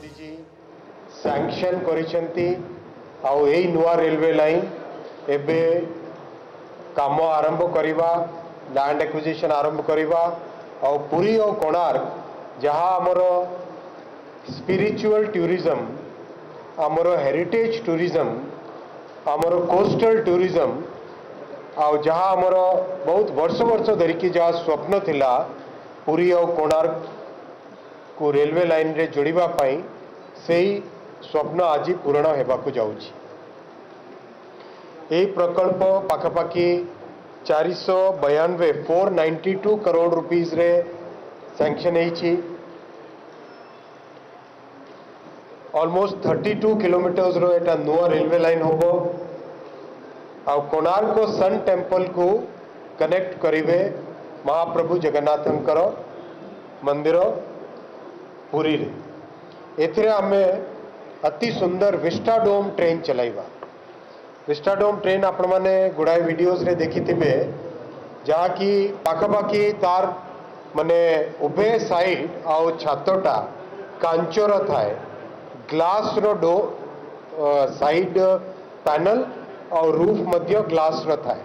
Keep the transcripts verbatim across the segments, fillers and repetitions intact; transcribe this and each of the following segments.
Modi ji sanction करिसेंती आउ एई नुआ railway line एबे काम आरंभ करिबा लैंड एक्विजिशन आरंभ करिबा आउ पुरी और कोणार्क जहाँ आमर स्पिरिचुअल टूरिज्म आमर हेरिटेज टूरिज्म आमर कोस्टल टूरिज्म आउ जहाँ आमर बहुत वर्ष वर्ष धरिकी जहाँ स्वप्न थिला पुरी और कोणार्क को रेलवे लाइन रे जोड़िबा पाई सेही स्वप्न आज पूरण हेबाकु जाउछि। एही प्रकल्प पाखापाखि चार सौ बयानवे four ninety two crore rupees रे सैंक्शन होइछि। ऑलमोस्ट थर्टी टू किलोमीटर्स रो एटा नुआ रेलवे लाइन होबो आ कोणार्क सन टेम्पल को कनेक्ट करिवे महाप्रभु जगन्नाथंकर मंदिर पुरी रे। एथिरे आमे अति सुंदर विस्टाडोम ट्रेन चलाइबा। विस्टाडोम ट्रेन आपण माने गुड़ाए वीडियोस रे देखि थिबे जहाँ की पाखापाखि तार माने उभे साइड आउ छातटा कांचर थाए ग्लास रो डो साइड पैनल और रूफ मध्य ग्लास रो थाए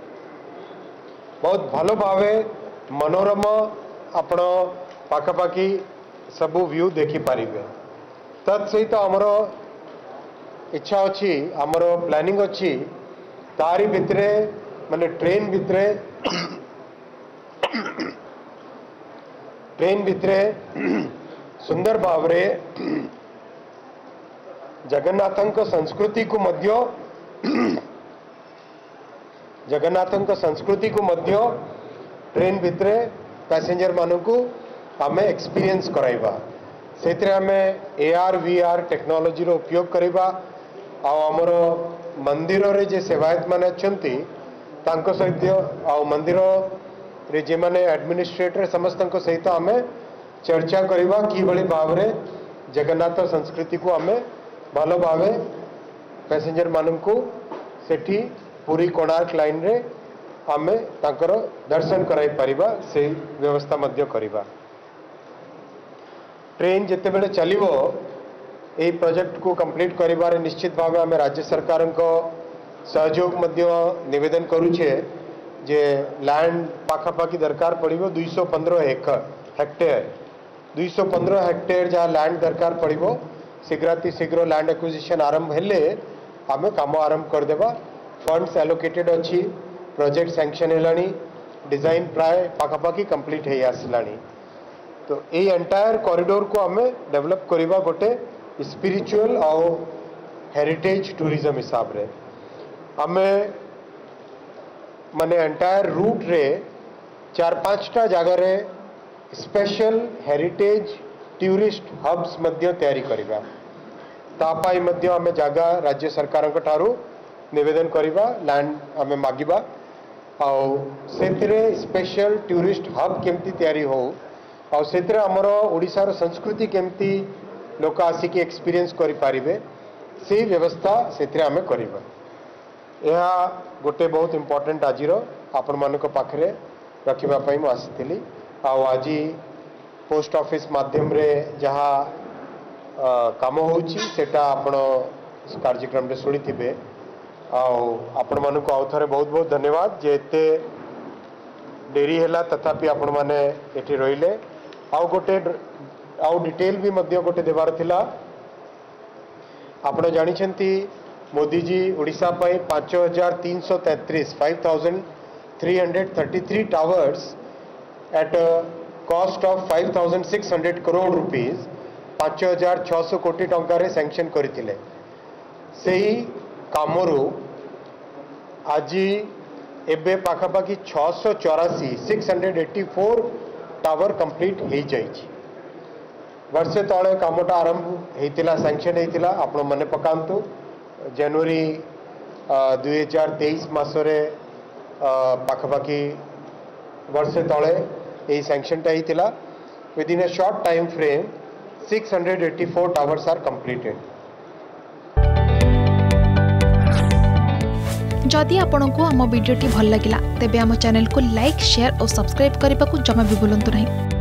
बहुत भलो भावे मनोरम आपण पाखापाखि सबू व्यू देखि पारिबे। तत् सहित आमर इच्छा अच्छी आमर प्लानिंग अच्छी तारी भितरे माने ट्रेन भितरे ट्रेन भितरे सुंदर भावरे जगन्नाथंक संस्कृति को मध्य जगन्नाथंक संस्कृति को मध्य ट्रेन भितरे पैसेंजर मानकू आमे एक्सपीरियंस कराइबा। सेतरे आमे एआर वीआर टेक्नोलॉजी रो उपयोग करिबा आ हमर मंदिर रे जे सेवायत माने अछंती तांको सहित आ मंदिर रे जे माने एडमिनिस्ट्रेटर समस्तक सहित आमे चर्चा करिबा कि बळी भावरे जगन्नाथ संस्कृति को आमे भलो भावे पैसेंजर मानकू सेठी पूरी कोणार्क लाइन रे आमे तांकर दर्शन कराई परिबा से व्यवस्था मध्य करिबा। ट्रेन जिते बेले चलिबो ए प्रोजेक्ट को कंप्लीट करिबारे निश्चित भावे आमे राज्य सरकार को सहयोग मध्य निवेदन करूछे जे लैंड पाखापाखि दरकार पड़िबो दो सौ पंद्रह एकड़ हेक्टेयर दो सौ पंद्रह हेक्टेयर जहाँ लैंड दरकार पड़िबो शीघ्राति शीघ्र लैंड एक्विजिशन आरंभ हेले आमे काम आरंभ कर देबा। फंड्स एलोकेटेड अच्छी प्रोजेक्ट सैंक्शन हेलानी डिजाइन प्राय पाखापाखि कंप्लीट हे आसलानी। तो ये एंटायर कॉरिडोर को आमे डेवलप करिबा गोटे स्पिरिचुअल और हेरिटेज टूरिज्म हिसाब रे आमे माने एंटायर रूट रे चार पांचटा जगह रे स्पेशल हेरिटेज टूरिस्ट हब्स मध्य तैयारी करिबा। तापाई मध्य आमे जगह राज्य सरकार को ठारू निवेदन करिबा लैंड आमे मागिबा आउ सेतिरे स्पेशल टूरिस्ट हब केमती तैयारी हो आउ सेतिरे हमर ओडिसा रो संस्कृति केमती लोक आसिक एक्सपीरियंस करि पारिबे से व्यवस्था सेतिरे आमे करिबा। यह गोटे बहुत इंपोर्टेंट आजिर आपण मानक पाखरे रखिबा पई मु आसितली आउ आजी पोस्ट ऑफिस माध्यम रे जहाँ काम होउची सेटा आपण कार्यक्रम रे सुनी थिबे आपण मानक आउ थरे बहुत बहुत धन्यवाद जे एते डेरी हैला तथापि आपण माने एठी रहिले आउ गोटे आउ डिटेल भी मध्य गोटे देवार थिला। आपण जानि छंती मोदी जी ओडिशा पई पांच हजार तीन सौ तैंतीस five thousand three hundred thirty three towers at cost of five thousand six hundred crore rupees पांच हजार छः सौ कोटी टंकार सैंक्शन करथिले। सेही कामरू आज एबे पाखापाखि छः सौ चौरासी six hundred eighty four tower complete हो जाइए। वर्षे तले कामटा आरंभ होता सैंक्शन होता आप मन पकातु जनवरी दुई हजार तेईस मसरे पाखापाखि वर्षे तले यही सैंक्शनटा होता within a short time frame six hundred eighty four towers are completed. जदि आपंक आम भिडी भल लगा तेब आम चैनल को लाइक शेयर और सब्सक्राइब करने को जमा भी भूलु नहीं।